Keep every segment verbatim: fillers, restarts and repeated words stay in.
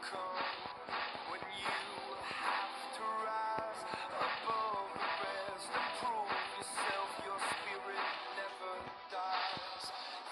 come when you have to rise above the rest and prove yourself. Your spirit never dies.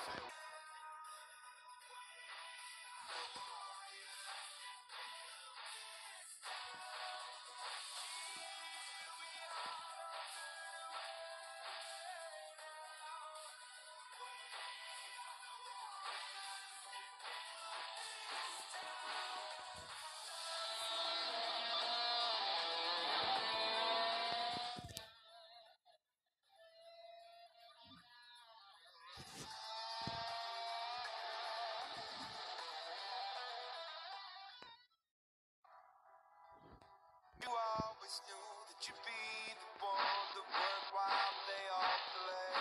You always knew that you'd be the one to work while they all play.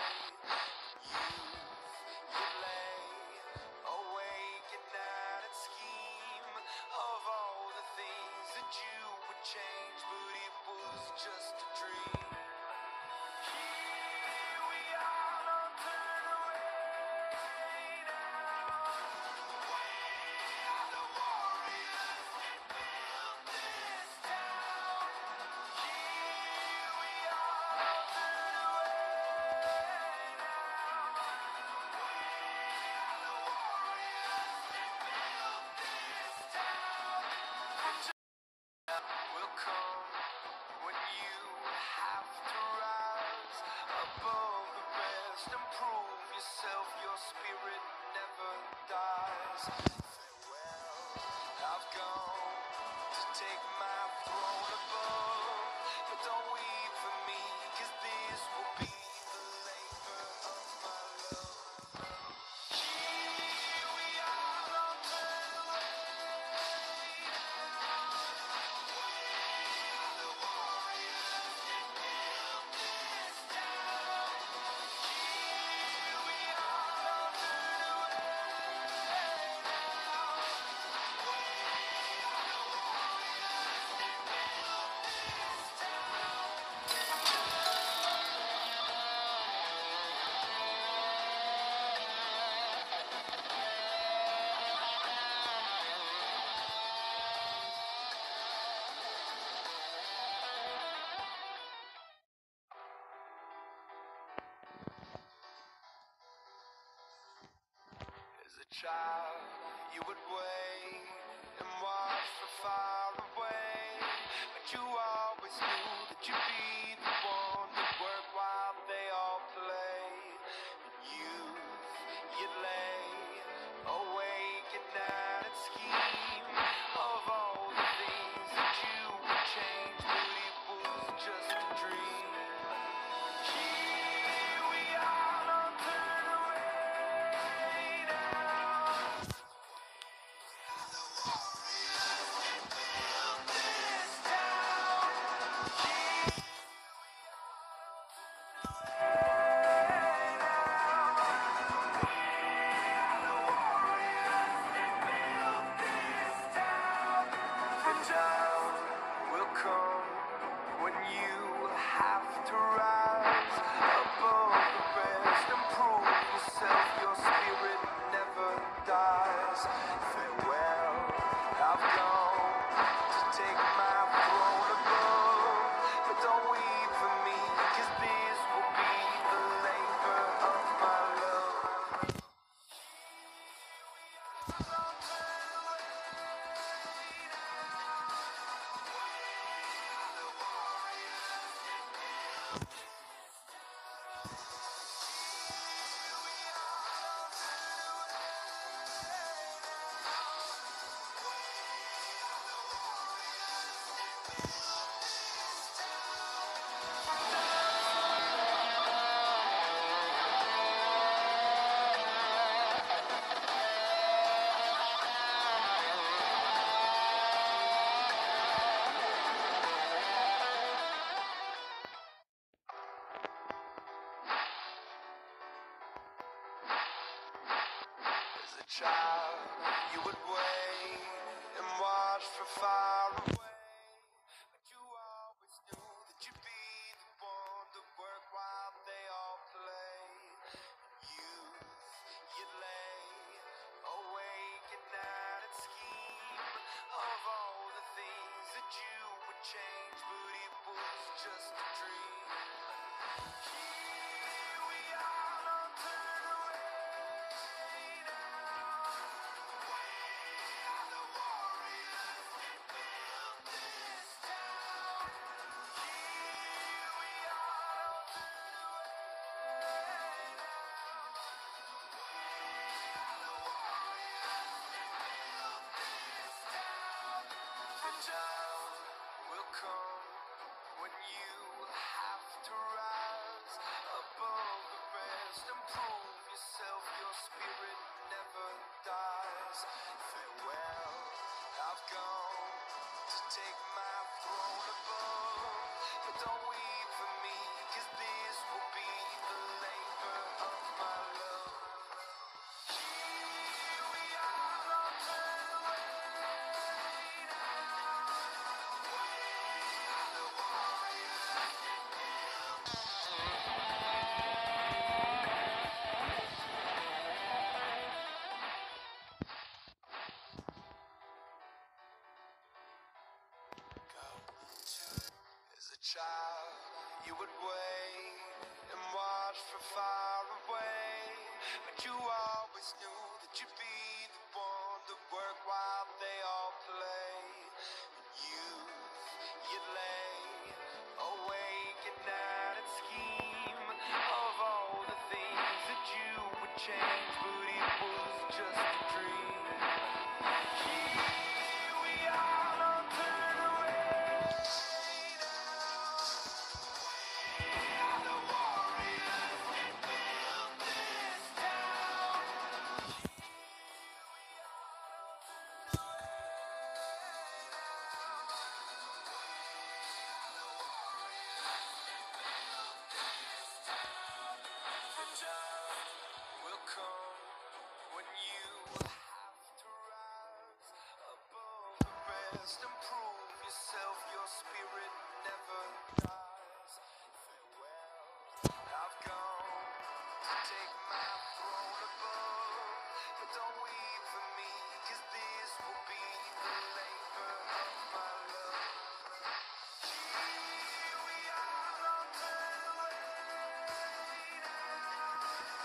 Youth, you lay awake at night and scheme of all the things that you would change, but it was just a dream. Here we are, don't turn away now. We are the warriors that built this town. Here we are, don't turn away now. We are the warriors that built this town. Will come when you have to rise above the rest and prove yourself. Your spirit never dies. Farewell, I've gone to take my throne above, but don't weep for me, 'cause this will be the labor of my love. Here we are, don't turn away now. We are the warriors that built this town. Here we are, don't turn away now. We are the warriors that built this town. As a child, you would wait and watch from far away, but you always knew that you'd be the one to work while they all play. Youth, you'd lay awake at night and scheme of all the things that you would change, but it was just a dream. Here we are, don't turn away now. We are the warriors that built this town. Here we are, don't turn away now. We are the warriors that built this town. The time will come when you have to rise above the rest and prove yourself. Your spirit never dies. Farewell, I've gone to take my throne above, but don't weep for me, 'cause this will be the labor of my love. Don't turn away now. We are the warriors that built this town. Here we are, don't turn away now. We are the warriors that built this town. As a child, you would wait and watch from far away, but you always knew that you'd be the one to work while they all play. Youth, you'd lay awake at night and scheme time will come when you have to rise above the rest and prove yourself. Your spirit never dies. Farewell, I've gone to take my throne above, but don't weep for me, 'cause this will be the labor of my love. Here we are on the way now. We are the warriors. As a child, you would wait and watch from far away, but you always knew that you'd be the one to work while they all play. In youth, you'd lay awake at night and scheme of all the things that you would change, but it was just a dream. Here we are, don't turn away now. We are the warriors that built this town. Here we are, don't turn away now. We are the warriors that built this town. The time will come when you have to rise above the rest and prove yourself. Your spirit never dies. Farewell, I've gone to take my throne above, but don't weep for me, 'cause this will be the labor of my love. Here we are, don't turn away now.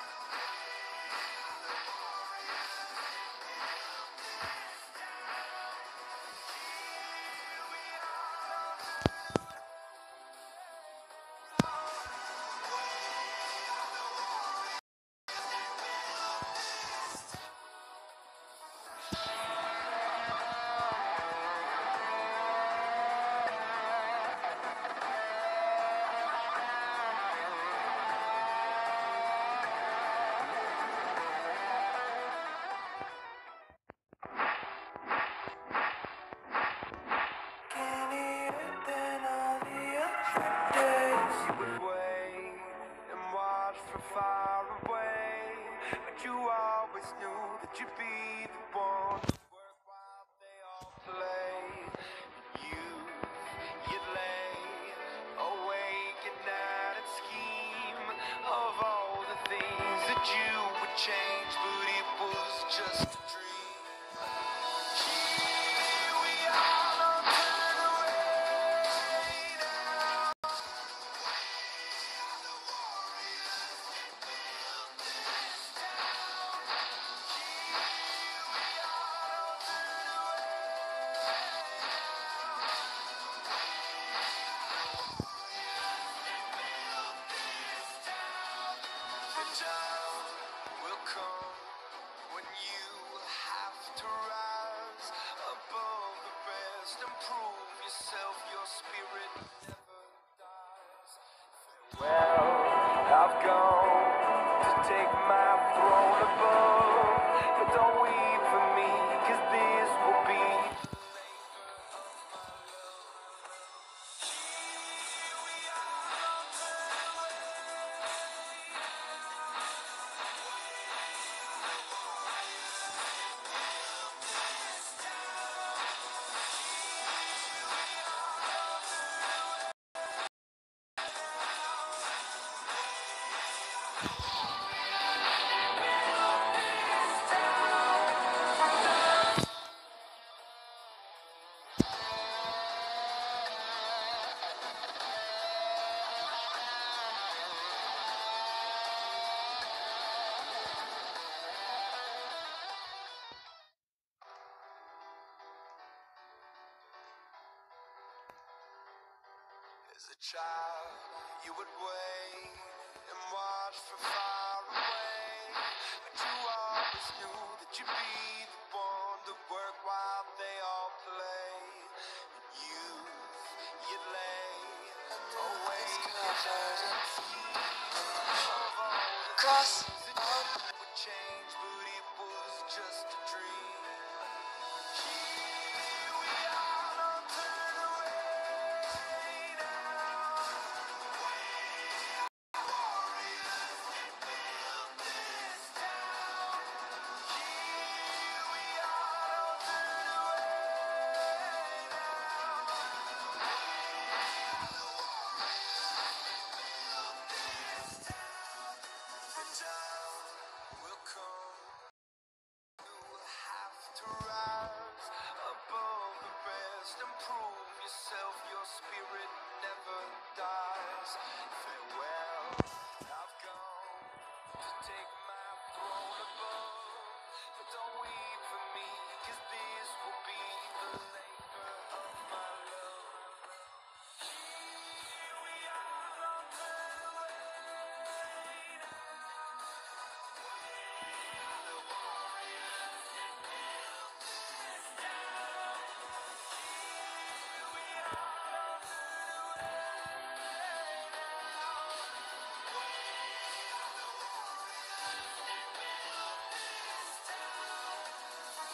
The warriors that built this town. Here we are, don't turn away now. We are the warriors that built this town. Skinnier than all the other days. You would wait and watch from far away, but you always knew that you'd be the one to work while they all play. You, you'd lay awake at night and scheme of all the things that you would change, but it was just a dream. Here we are, don't turn away now. We are the warriors that built this town. Here we are, don't turn away now. Warriors that built this town. The time will come when you have to rise above the rest and prove yourself. Your spirit never dies. Farewell, I've gone to take my throne above, but don't weep for me, 'cause this will be the labor of my love. Here we are, don't turn away now. We are the warriors that built this town. Here we are, don't turn away now. We are the warriors that built this town. As a child, you would wait and watch from far away, but you always knew that you'd be the one to work while they all play. Cross would change, but it was just a dream. Here we are, don't turn away now. Warriors, we built this town. Here we are, don't turn away now. From down will come. You have to rise above the rest and prove yourself. Your spirit never dies. Farewell, I've gone to take my throne above. But don't weep for me, 'cause this will be the labor of my love. Here we are, don't turn away now. The warriors that built this town. Here we are, don't turn away now. We are the warriors that built this town. From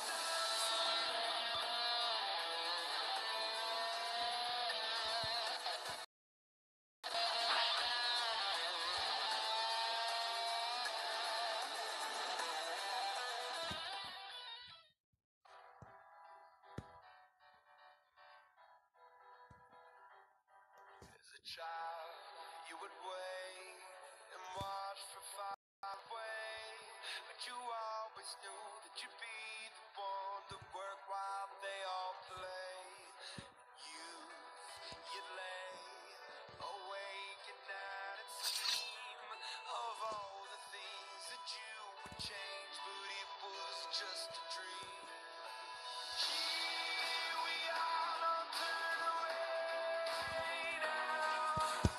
as a child, you would wait and watch from far away, but you always knew that you'd be the one to work while they all play. Youth, you'd lay awake at night and scheme of all the things that you would change, but it was just a dream. Here we are, don't turn away now.